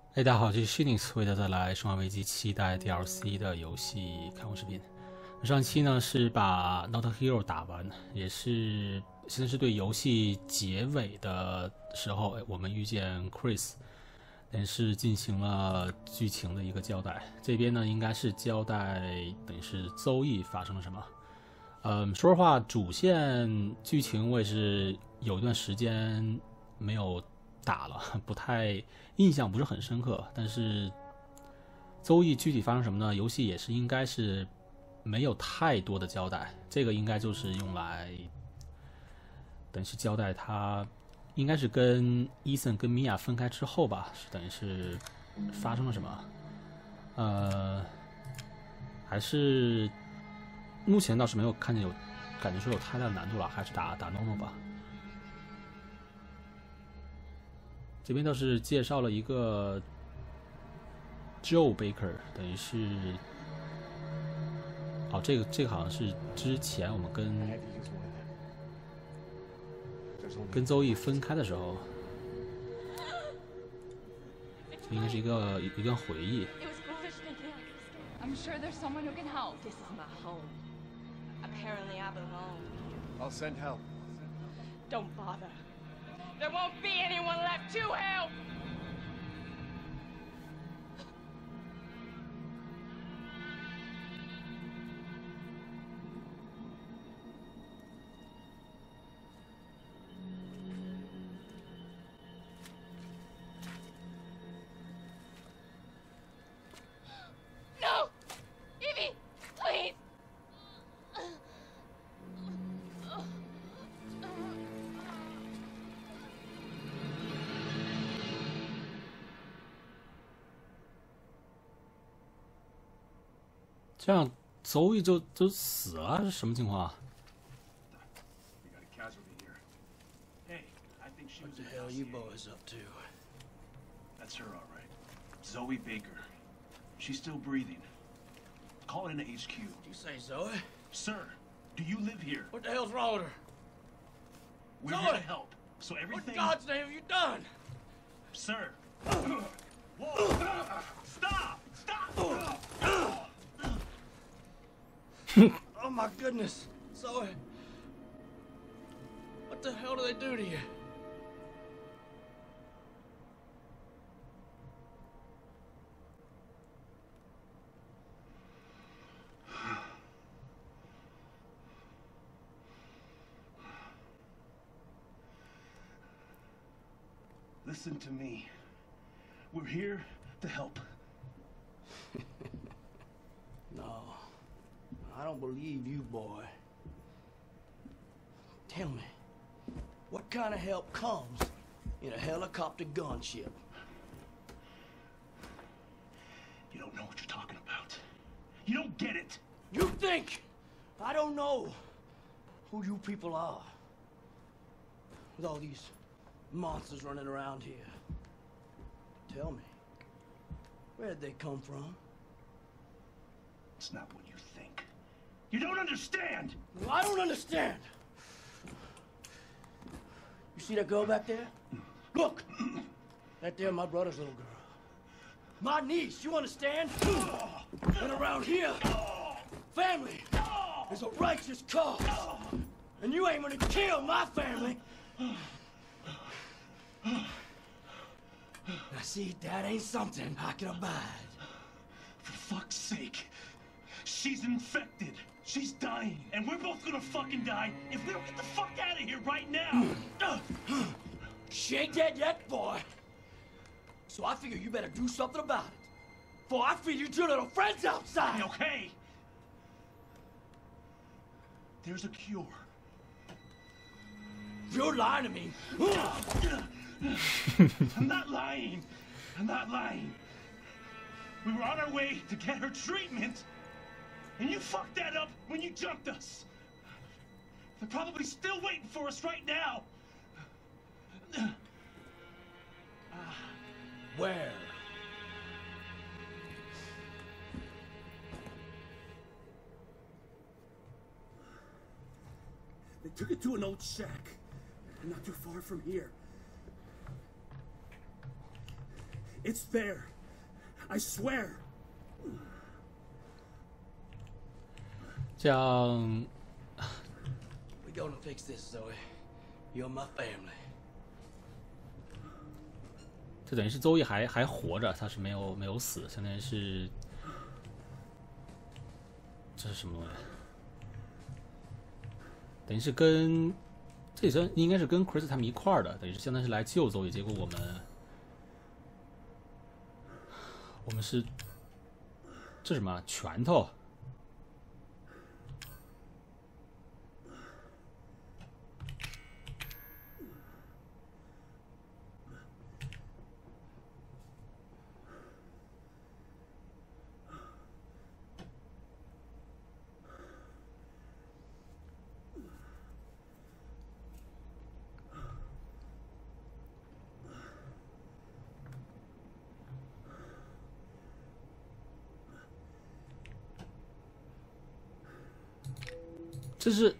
大家好，这是 Shinix 为大家带来《生化危机7代 DLC 的游戏开封视频。上期呢是把 Not a Hero 打完，也是现在是对游戏结尾的时候，我们遇见 Chris， 等于是进行了剧情的一个交代。这边呢应该是交代等于是邹毅发生了什么。说实话，主线剧情我也是有一段时间没有打了，不太印象不是很深刻。但是邹毅具体发生什么呢？游戏也是应该是没有太多的交代，这个应该就是用来等于是交代他应该是跟伊森跟米娅分开之后吧，是等于是发生了什么。还是目前倒是没有看见有感觉说有太大的难度了，还是打 normal 吧。这边倒是介绍了一个 Joe Baker， 等于是这个好像是之前我们跟邹毅分开的时候，应该是一段回忆。 I'm sure there's someone who can help. This is my home. Apparently I belong. I'll send help. Don't bother. There won't be anyone left to help! No! Evie! Please! 这样邹毅就死了，是什么情况啊？ We got a casualty here. Hey, I think she What was the a hell are you dossier. boys up to? That's her, all right. Zoe Baker. She's still breathing. Call it into HQ. Did you say Zoe? Sir, do you live here? What the hell's wrong with her? We're Zoe! here to help. So What everything... in God's name have you done? Sir. Whoa. Stop! Stop! Oh my goodness. Zoe. What the hell do they do to you? Listen to me. We're here to help. No. I don't believe you, boy. Tell me, what kind of help comes in a helicopter gunship? You don't know what you're talking about. You don't get it. You think I don't know who you people are? With all these monsters running around here. Tell me, where'd they come from? It's not what you think. You don't understand! Well, I don't understand. You see that girl back there? Look! That there, my brother's little girl. My niece, you understand? And around here, family is a righteous cause. And you ain't gonna kill my family. Now see, that ain't something I can abide. For fuck's sake. She's infected. She's dying. And we're both gonna fucking die if we don't get the fuck out of here right now. She ain't dead yet, boy. So I figure you better do something about it. For I feed you to your little friends outside. Okay. There's a cure. You're lying to me. I'm not lying. I'm not lying. We were on our way to get her treatment, and you fucked that up when you jumped us. They're probably still waiting for us right now. Where? They took it to an old shack, not too far from here. It's there. I swear. 这样 We gonna fix this, Zoe. You're my family. 这等于是周易还活着，他是没有死，相当于是这是什么东西？等于是跟这也算应该是跟 Chris 他们一块儿的，等于是相当于是来救周易，结果我们是这什么拳头？这是，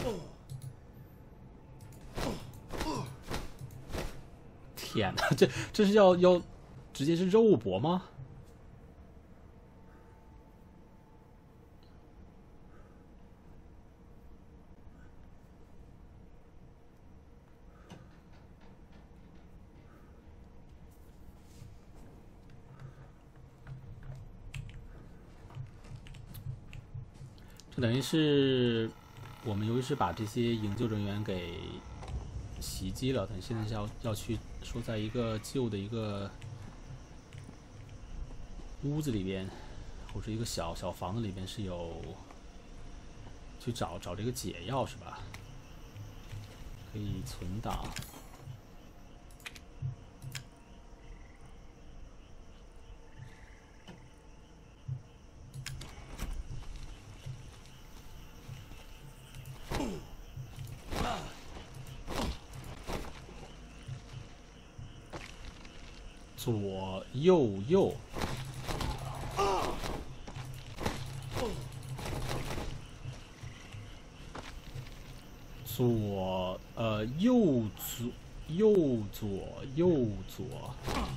天哪，这是要直接是肉搏吗？这等于是。我们由于是把这些营救人员给袭击了，但现在是要去说，在一个旧的一个屋子里边，或者一个小房子里边是有去找这个解药是吧？可以存档。左右右，右左，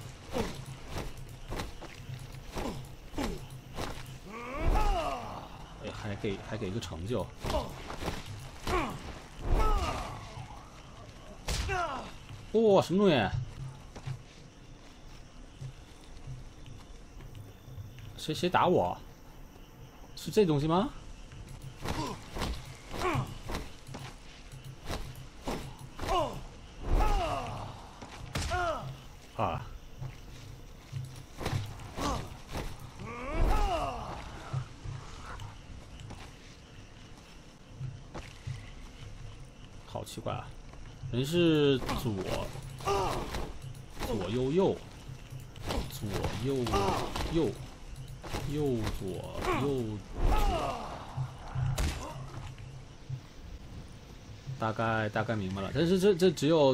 哎，还给一个成就。哇，什么东西？谁打我？是这东西吗？啊！好奇怪啊！人是左右右，左右右。右左，大概明白了。但是这只有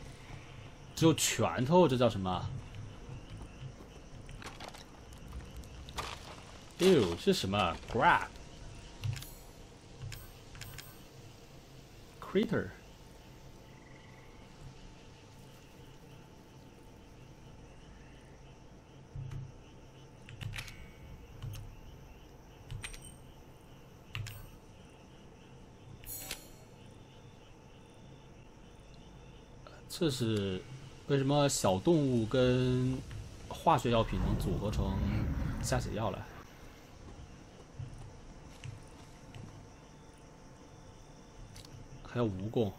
拳头，这叫什么？哟，是什么 ？Grab Critter。这是为什么小动物跟化学药品能组合成下血药来？还有蜈蚣。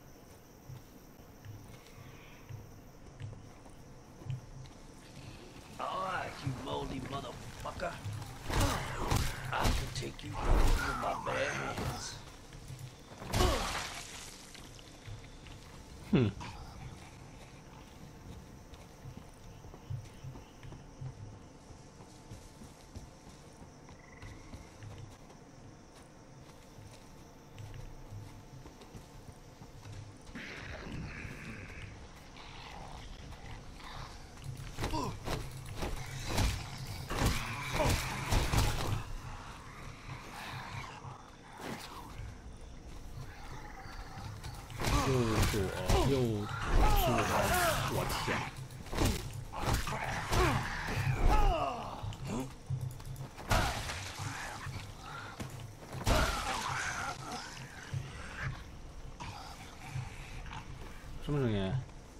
Alright, you moldy motherfucker. I can take you with my bare hands. 哼。右左右什么声音？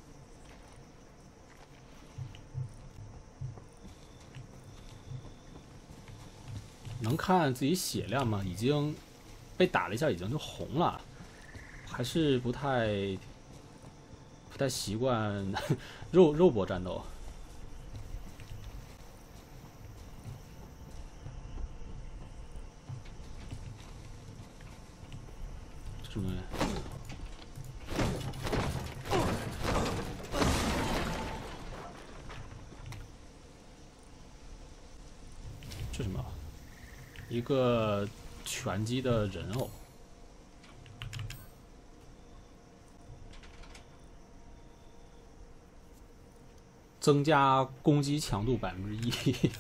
能看自己血量吗？已经被打了一下，已经就红了，还是不太习惯肉搏战斗。这什么东西？这什么？一个拳击的人偶。增加攻击强度1%。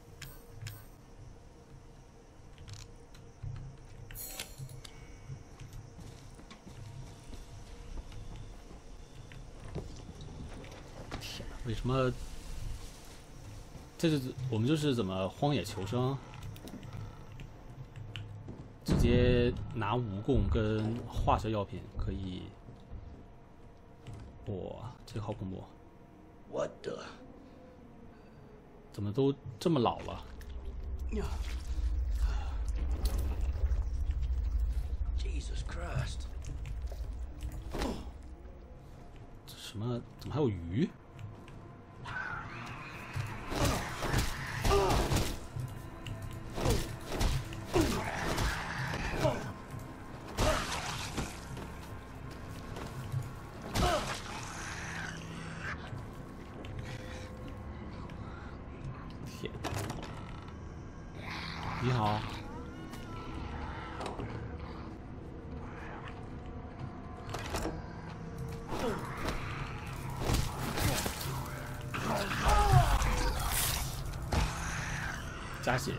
天哪，为什么？这是我们就是怎么荒野求生？直接拿蜈蚣跟化学药品可以。哇，这个好恐怖！ What the? 怎么都这么老了？ Jesus Christ! 这什么？怎么还有鱼？天！你好。 加血。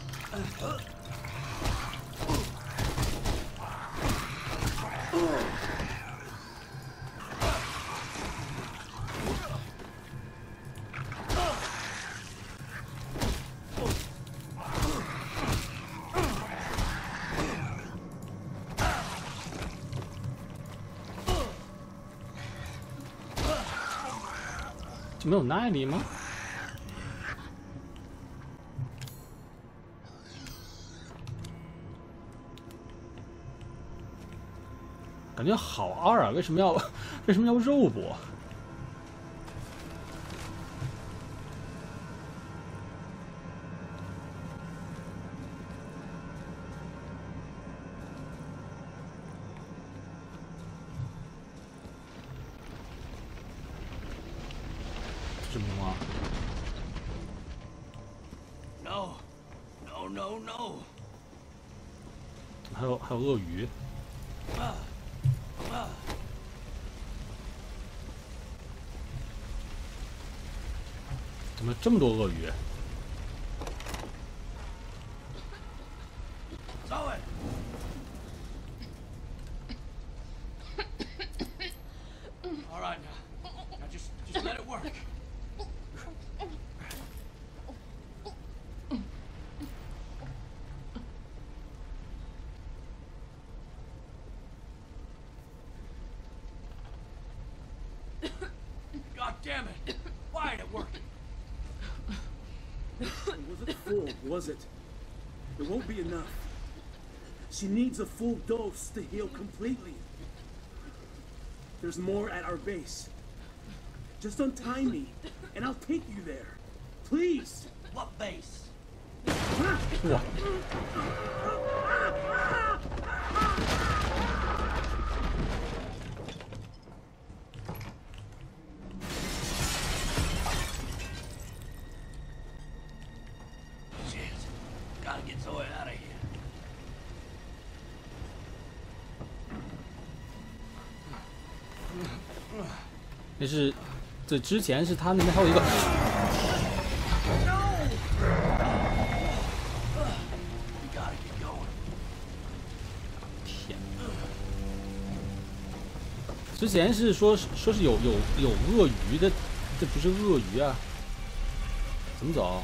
就没有耐力吗？ 感觉好二啊！为什么要肉搏？这什么情况 No, no, no, no. 还有鳄鱼。 怎么这么多鳄鱼？ Zoe! All right, now just let it work. God damn it! Why ain't it working? It wasn't full, was it? It won't be enough. She needs a full dose to heal completely. There's more at our base. Just untie me, and I'll take you there. Please! What base? 哇！ Shit. Gotta get Zoe out of here. 那是，这之前是他那边还有一个。 天！之前是说是有鳄鱼的，这不是鳄鱼啊？怎么走？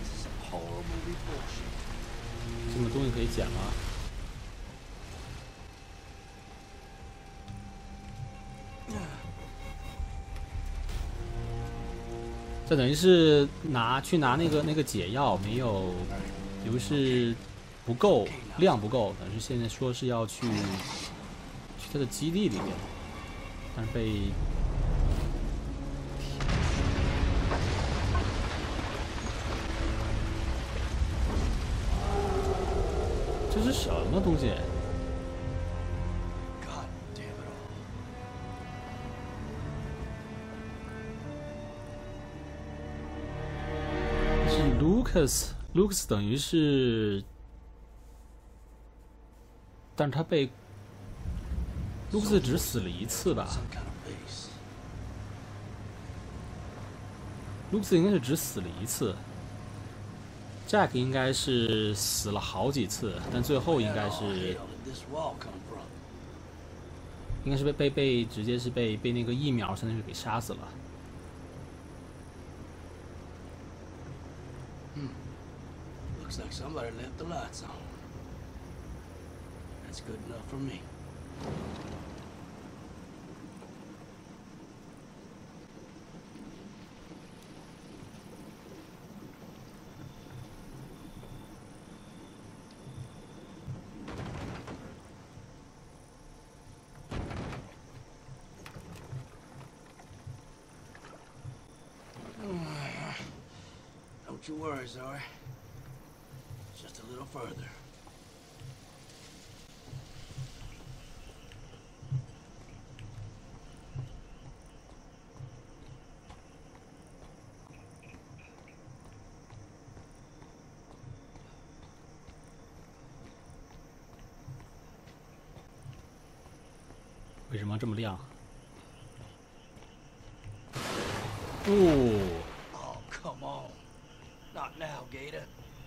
这么东西可以捡吗？ 这等于是去拿那个解药没有，由于是不够量不够，等于是现在说是要去他的基地里面，但是被这是什么东西？ God damn it all. 是 Lucas 等于是，但是他被 Lucas 只死了一次吧 Some kind of base. ？Lucas 应该是只死了一次 ，Jack 应该是死了好几次，但最后应该 Where 是 the hell did this wall come from? 应该是被直接是被那个疫苗相当于给杀死了。 Looks like somebody left the lights on. That's good enough for me. ，Don't you worry, Zoe. Just a little further. 为什么这么亮？哦， Oh, come on. Not now, Gator.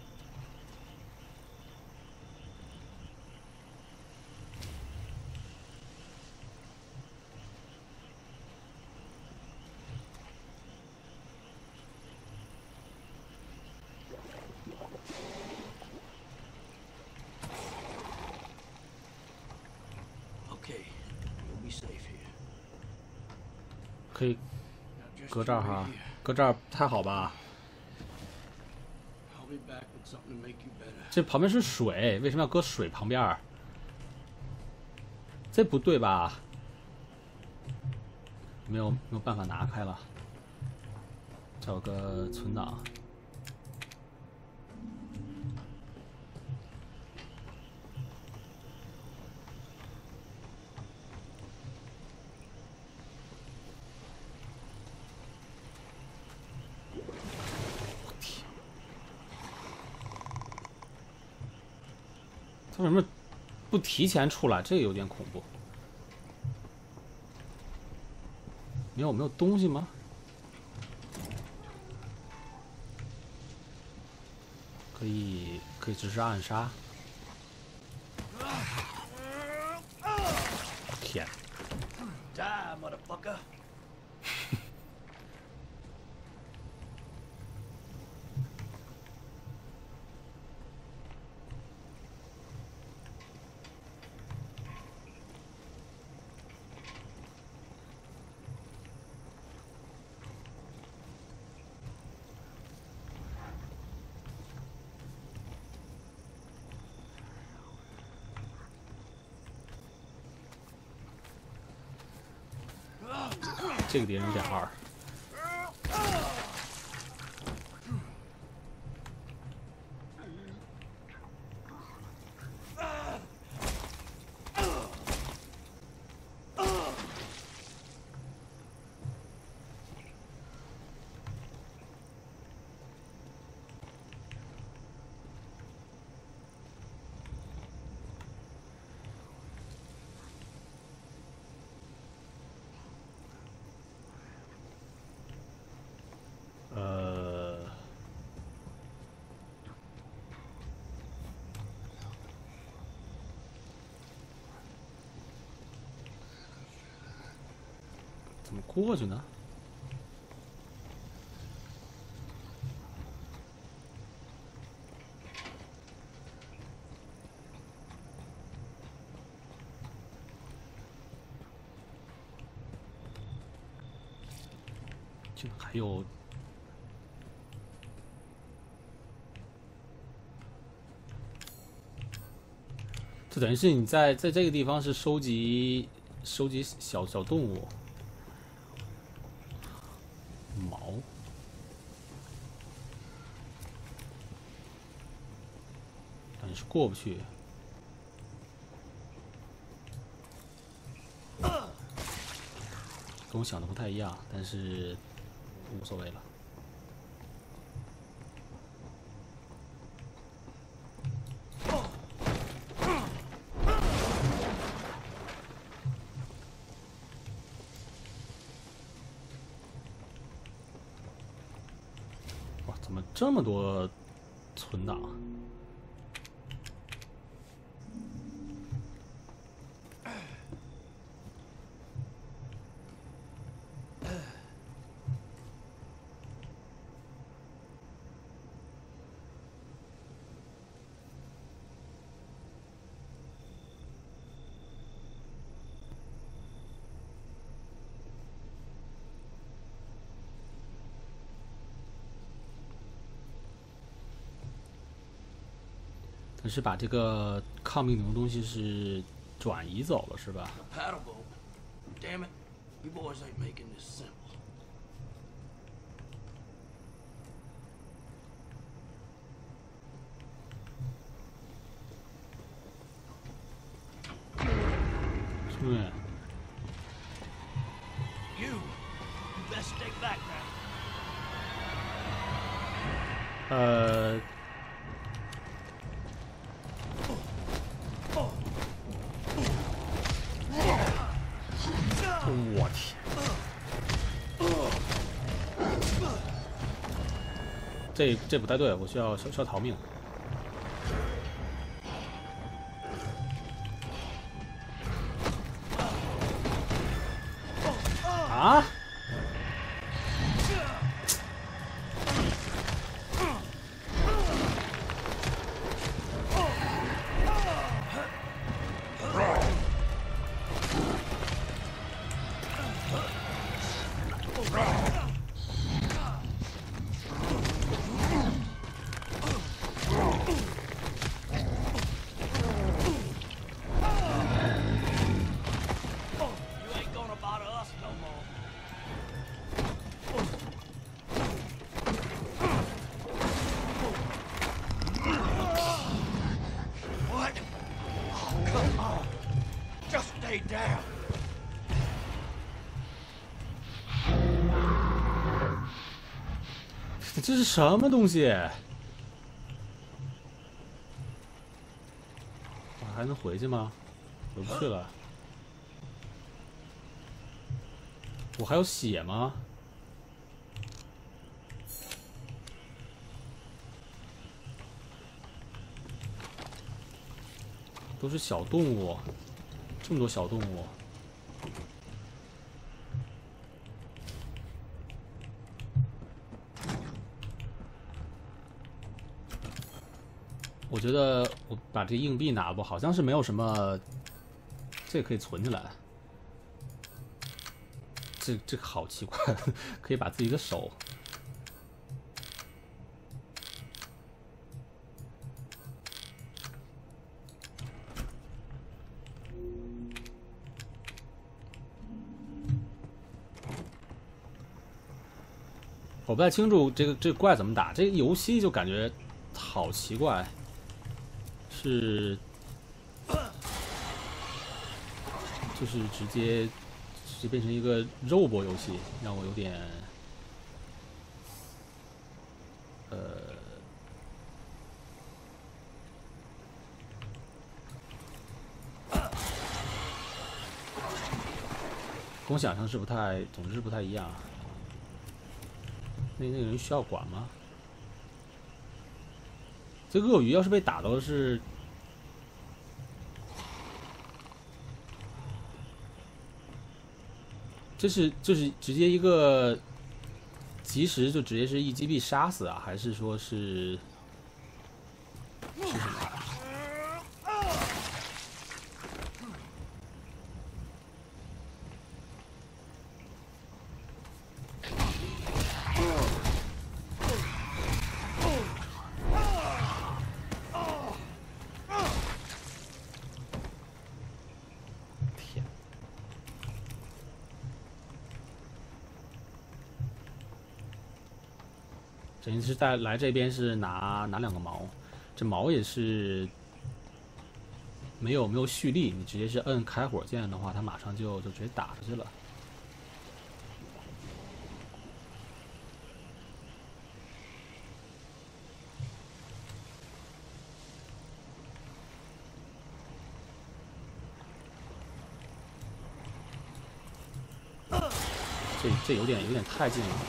Okay, you'll be safe here. 可以 Now just 搁这儿 you 哈 wait here.， 搁这儿太好吧？ I'll be back with something to make you better. 这旁边是水，为什么要搁水旁边儿？这不对吧？没有办法拿开了，找个存档。他为什么不提前出来？这个有点恐怖。没有东西吗？可以直接暗杀。天， Die, motherfucker. 这个敌人有点二。怎么过去呢？这还有就等于是你在这个地方是收集小动物毛，但是过不去。跟我想的不太一样，但是无所谓了。哇，怎么这么多存档？但是把这个抗命的东西是转移走了，是吧？ A paddle boat. Damn it. You boys ain't making this simple. Yeah. You best stay back now. 我天！这不太对，我需要逃命。啊！这是什么东西？我还能回去吗？回不去了。我还有血吗？都是小动物，这么多小动物。我觉得我把这硬币拿了吧，好像是没有什么，这个可以存起来。这个好奇怪，可以把自己的手。我不太清楚这个怪怎么打，这个游戏就感觉好奇怪。是，就是直接变成一个肉搏游戏，让我有点，跟我想象是不太，总之是不太一样。那个人需要管吗？这鳄鱼要是被打到是。这是直接一个及时就直接是一击毙杀死啊，还是说是什么？ 等于是来这边是拿2个矛，这矛也是没有蓄力，你直接是摁开火键的话，它马上就直接打出去了。这有点太近了。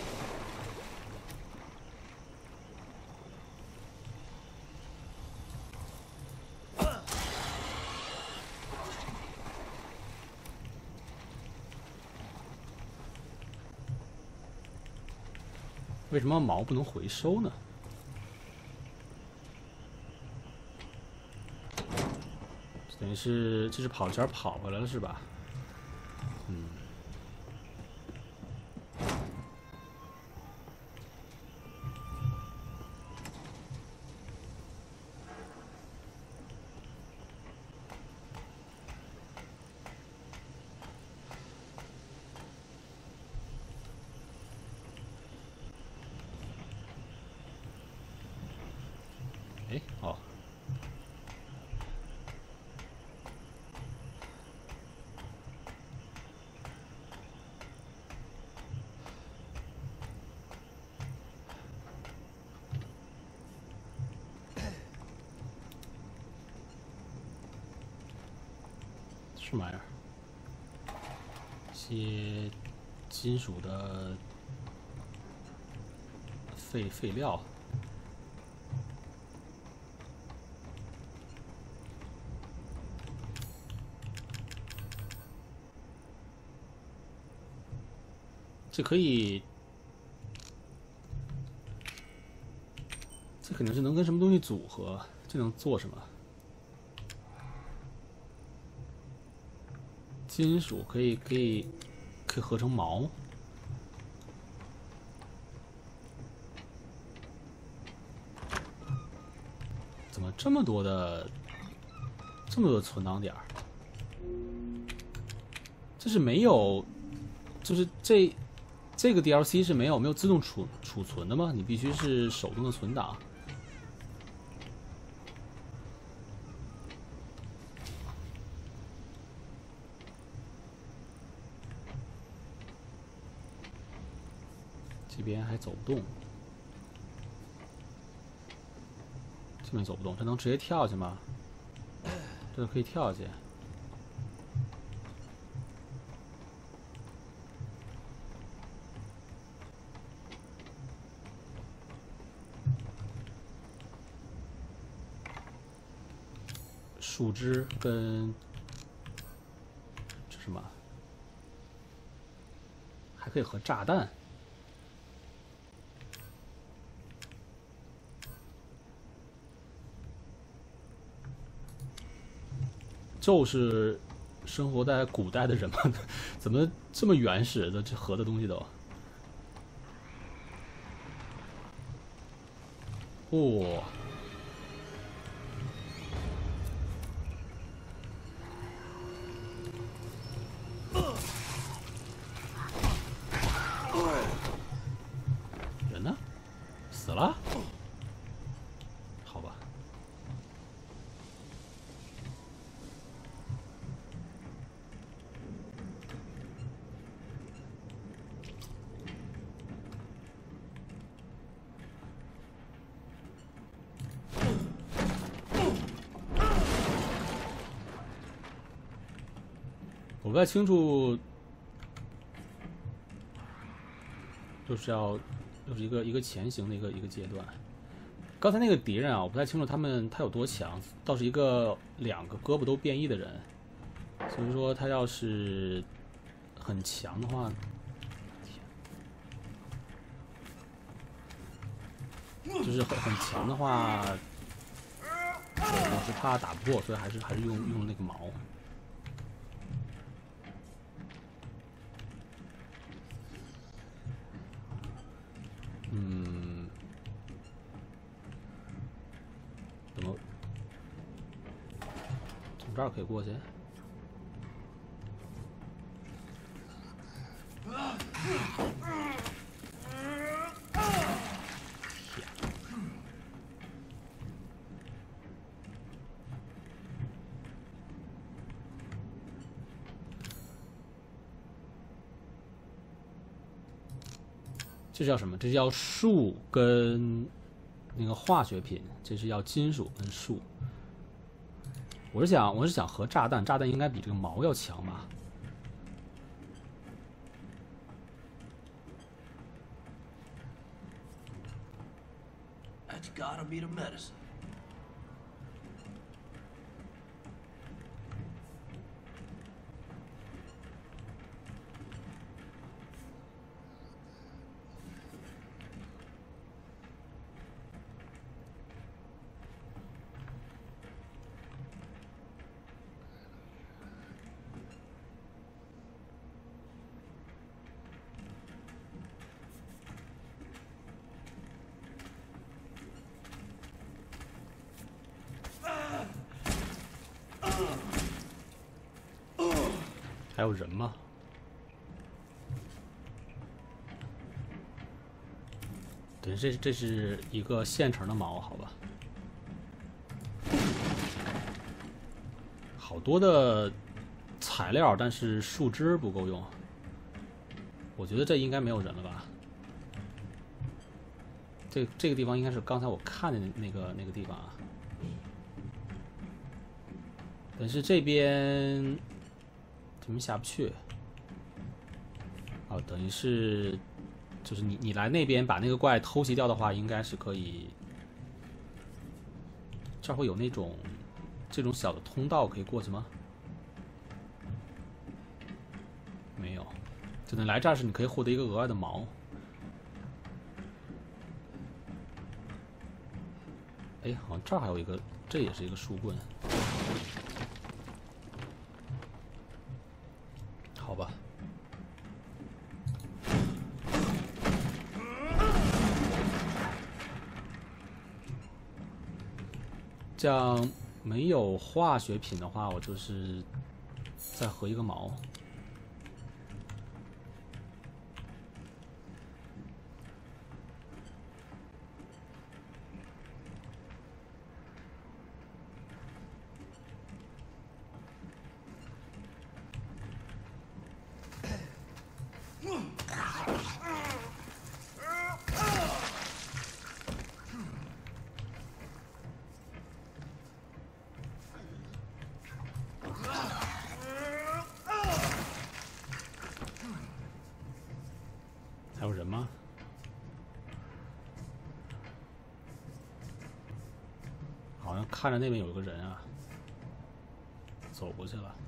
为什么矛不能回收呢？等于是这是跑圈跑回来了是吧？嗯。哎，好。什么玩意儿？些金属的废料。这可以，这肯定是能跟什么东西组合？这能做什么？金属可以合成矛。怎么这么多的存档点儿？这是没有，就是这个 DLC 是没有自动储存的吗？你必须是手动的存档。这边还走不动，这边走不动，这能直接跳去吗？这可以跳去。树枝跟这什么？还可以和炸弹。咒是生活在古代的人吗？怎么这么原始的这合的东西都？哦。人呢？死了？好吧。我不太清楚，就是又是一个前行的一个阶段。刚才那个敌人啊，我不太清楚他有多强，倒是一个2个胳膊都变异的人，所以说他要是很强的话，就是很强的话，我是怕打不过，所以还是用那个矛。怎么从这儿可以过去？ 这叫什么？这叫树跟那个化学品，这是要金属跟树。我是想核炸弹，炸弹应该比这个矛要强吧？ That's gotta be the medicine. 还有人吗？对，这是一个现成的矛，好吧？好多的材料，但是树枝不够用。我觉得这应该没有人了吧？这个地方应该是刚才我看的那个地方啊。但是这边怎么下不去？哦，等于是，就是你来那边把那个怪偷袭掉的话，应该是可以。这儿会有那种这种小的通道可以过去吗？没有，就等来这儿是你可以获得一个额外的矛。哎，好像这儿还有一个，这也是一个树棍。好吧。这样没有化学品的话，我就是再合一个矛。还有人吗？好像看着那边有一个人啊，走过去了。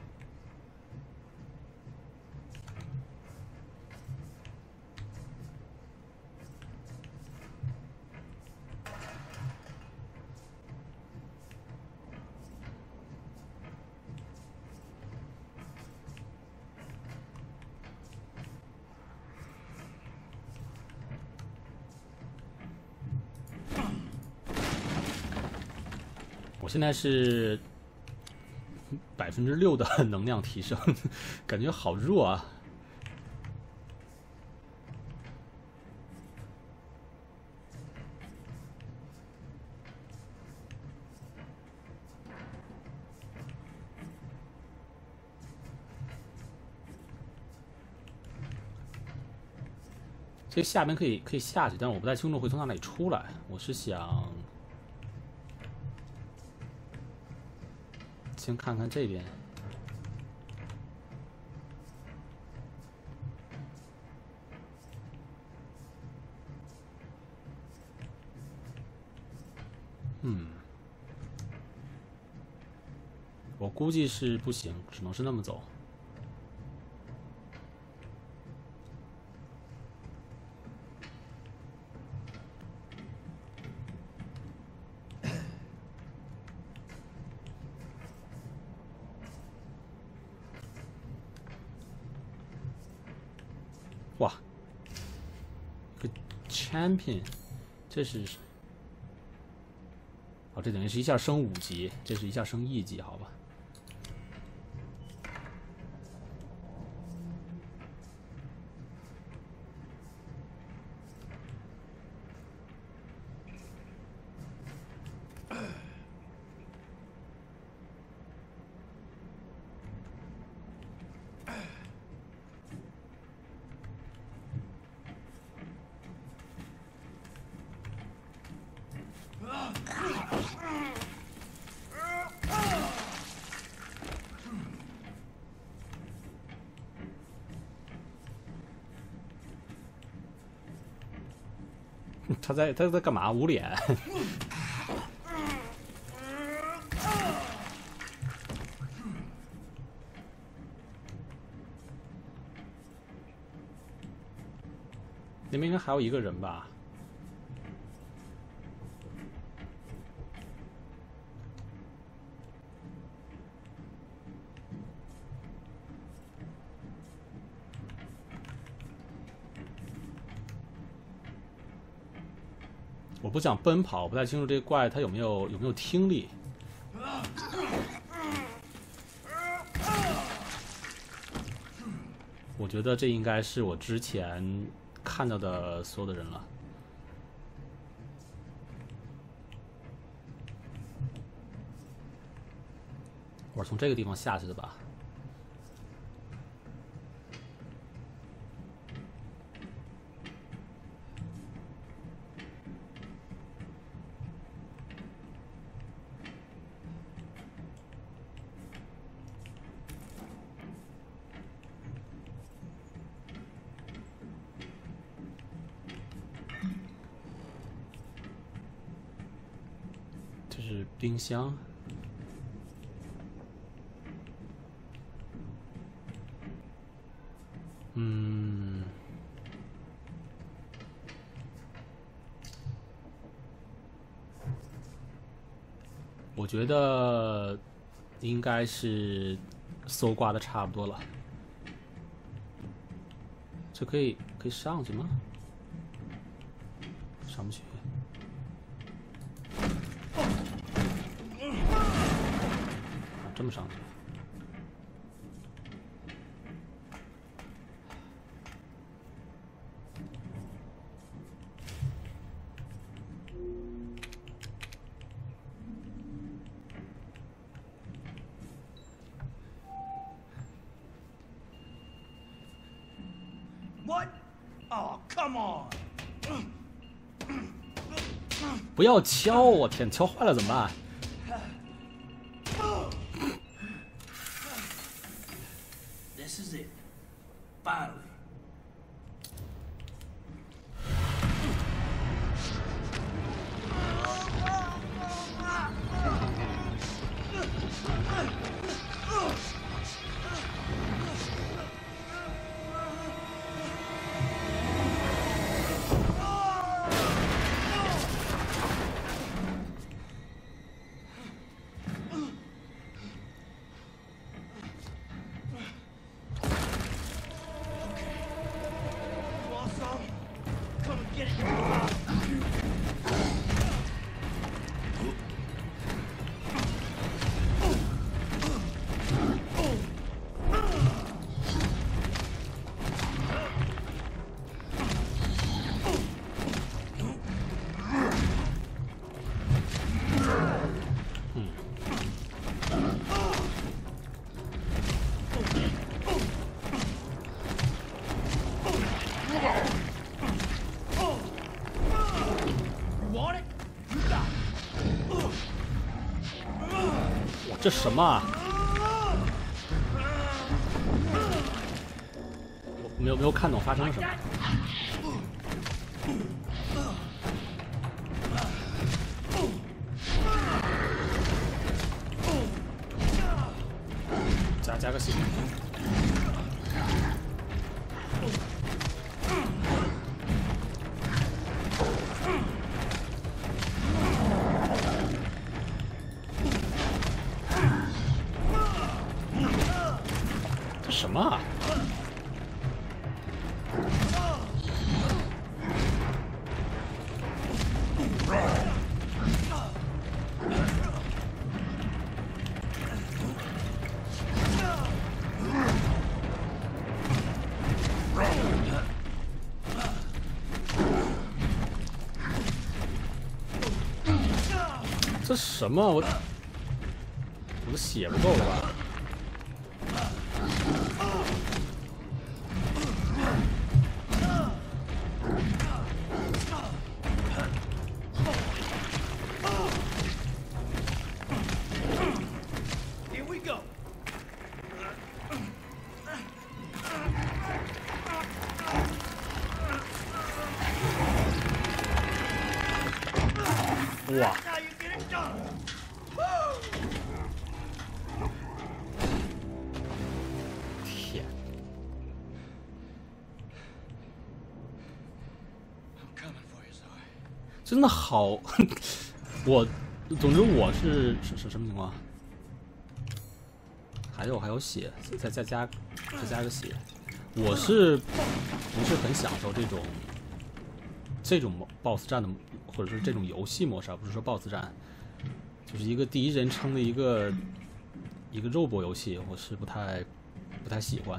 我现在是6%的能量提升，感觉好弱啊！这下边可以下去，但是我不太清楚会从哪里出来。我是想先看看这边。我估计是不行，只能是那么走。哇，个 champion， 这是哦，这等于是一下升5级，这是一下升1级，好吧？ 他在干嘛？捂脸。那边应该还有一个人吧？我不想奔跑，不太清楚这个怪它有没有听力。我觉得这应该是我之前看到的所有的人了。我是从这个地方下去的吧？这是冰箱。我觉得应该是搜刮的差不多了。这可以上去吗？上不去。这么上去。 What? Oh, come on! 不要敲！我天，敲坏了怎么办？ This is it. Finally. Get it. 这什么啊？我没有看懂发生了什么。加个血。这什么啊？这什么？我的血不够了吧？ 哇！ How you get it done. Woo! 天， I'm coming for you, Zoe. 真的好，我，总之我是什么情况？还有血，再加个血，我是不是很享受这种 BOSS 战的，或者说这种游戏模式，而不是说 BOSS 战，就是一个第一人称的一个肉搏游戏，我是不太喜欢。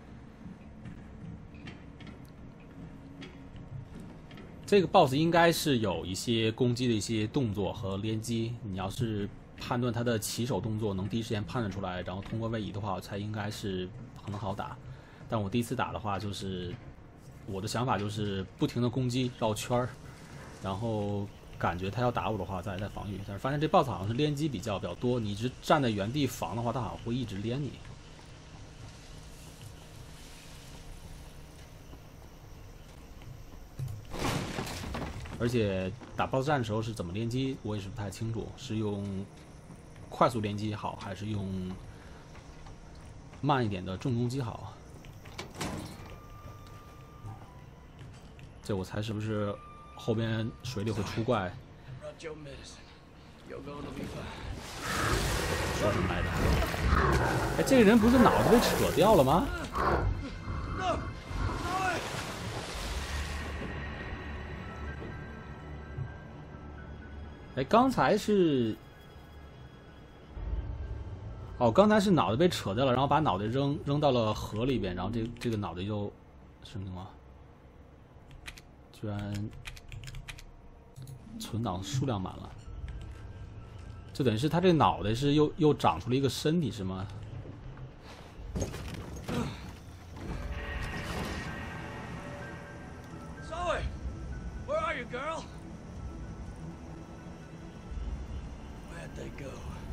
这个 BOSS 应该是有一些攻击的一些动作和连击，你要是判断他的起手动作能第一时间判断出来，然后通过位移的话，我猜应该是很好打。但我第一次打的话，就是我的想法就是不停的攻击绕圈儿，然后感觉他要打我的话再防御，但是发现这 BOSS 好像是连击比较多，你一直站在原地防的话，他好像会一直连你。而且打 BOSS 战的时候是怎么连击，我也是不太清楚，是用快速连击好，还是用慢一点的重攻击好？这我猜是不是后边水里会出怪？ Brought your medicine. You're going to be fine. 说什么来着？哎，这个人不是脑子被扯掉了吗？ No! Zoe! 哎，刚才是，哦，刚才是脑袋被扯掉了，然后把脑袋扔到了河里边，然后这个脑袋就什么情况？居然存档数量满了，就等于是他这脑袋是又长出了一个身体是吗？ Zoe! Where are you, girl? Where'd they go?